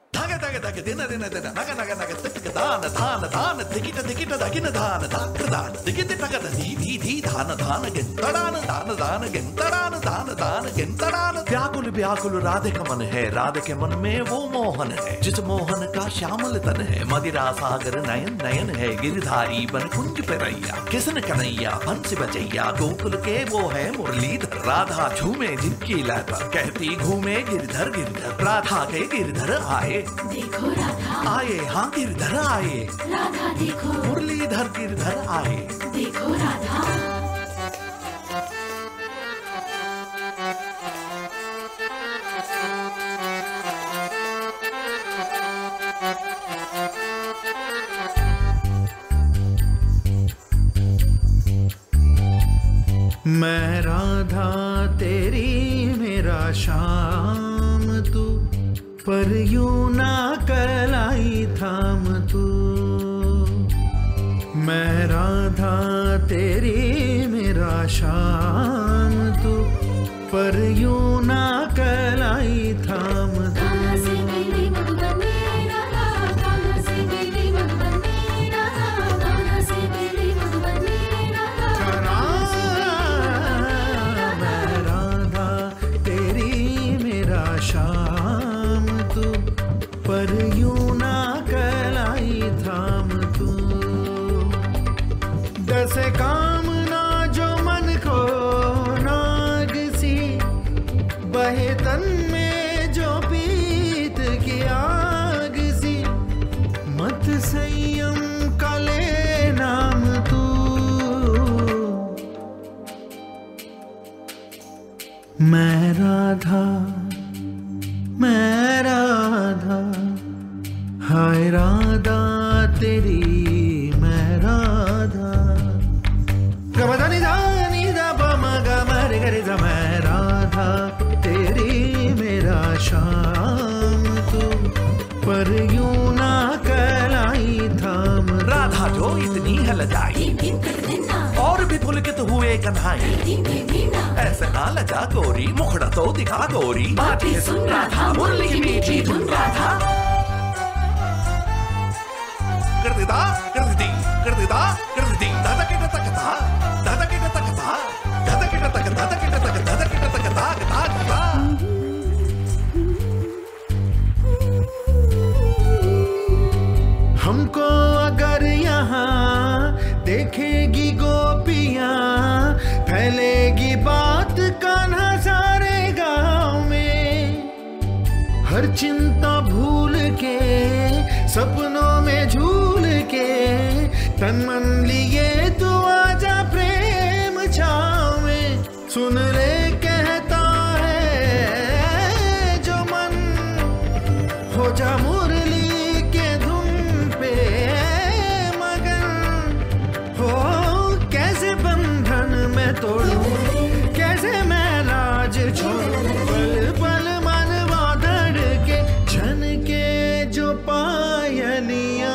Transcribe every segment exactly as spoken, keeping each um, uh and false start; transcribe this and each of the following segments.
धागे धागे धागे दिन दिन दिन नग नग नग तिक दान धान धान दिकिट दिकिट दगिन धान धाक दान दिकिट तगद धी धी धी धान धान गिंतड़ान दान दान गिंतड़ान दान दान गिंतड़ान। व्याकुल व्याकुल राधे का मन है, राधे के मन में वो मोहन है, जिस मोहन का श्यामल तन है। मदिरा सागर नयन नयन है, गिरधारी बन कुंज पे रैया, किसन कन्हैया बंसी बजैया। गोकुल के वो है मुरलीधर, राधा झूमे जिनकी लय पर, कहती घूमे गिरधर गिरधर। राधा के गिरधर आए, देखो राधा आए, हाँ गिरधर आए, राधा देखो मुरलीधर गिरधर आए, देखो राधा। मैं राधा तेरी मेरा शाम तू, पर यूं ना कलाई थाम तू। मैं राधा तेरी मेरा शाम तू, पर यूं ना कलाई थाम तू। शाम तू, पर यूं ना कलाई थाम तू। दस कामना जो मन को नाग सी, बहे तन में जो पीत की आग सी। मत संयम का ले नाम तू। मैं राधा मैं राधा, हाय राधा तेरी मैं राधा। गबदानी दानी दा पमा गमरे गरे दा। मैं राधा तेरी मेरा शाम तू, पर यूं ना कलाई थाम। राधा जो इतनी है लजाई, और भी पुलकित हुए कन्हाई। ऐसे ना लजा गोरी, मुखड़ा तो दिखा गोरी। बातें सुन राधा, मुरली की मीठी धुन राधा। कर देता कर देती कर देता कर देती। दादा के तक था, दादा के तक था, दादा के तक दादा के तक दादा के तक दाग दाग दाग। हमको अगर यहाँ देखेगी गोपियाँ, फैलेगी बात कान्हा सारे गाँव में। हर चिंता भूल के सपनों में झूल के, तन मन लिए तू आजा प्रेम छाँव में। सुन ले कहता है जो मन, हो जा मुरली के धुन पे मगन। हो कैसे बंधन मैं तोड़ूं, कैसे मैं राज छोड़ूं। पल पल मनवा धड़के, छन के जो पायलियां।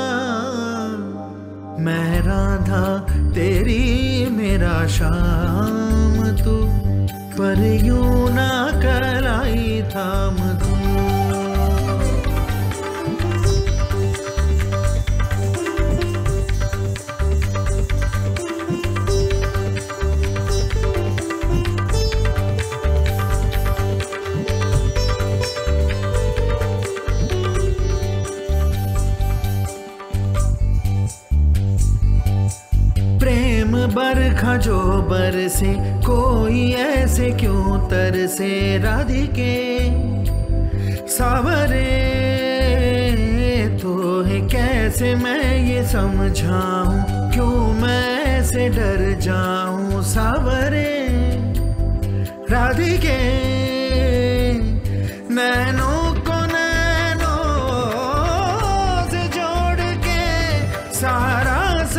मैं राधा तेरी मेरा शाम तू, पर यूं ना कलाई थाम तू। बरखा जो बरसे, कोई ऐसे क्यों तरसे। राधिके सावरे तो है, कैसे मैं ये समझाऊं, क्यों मैं ऐसे डर जाऊं। सावरे राधिके नैनों को नैनों से जोड़ के, सारा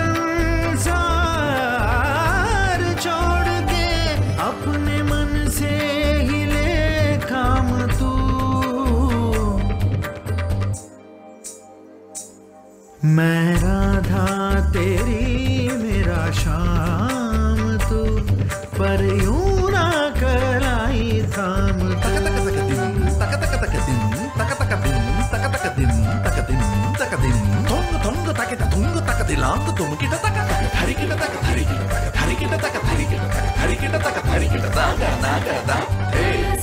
अपने मन से ही ले काम तू। मैं राधा तेरी मेरा शाम तू, पर यूं ना कलाई था। तुम किट तक धरी किट तक धरी किट तक धरी किट तक धरी किट तक धरी किट तक धरी किट दा गा ना गा दा हे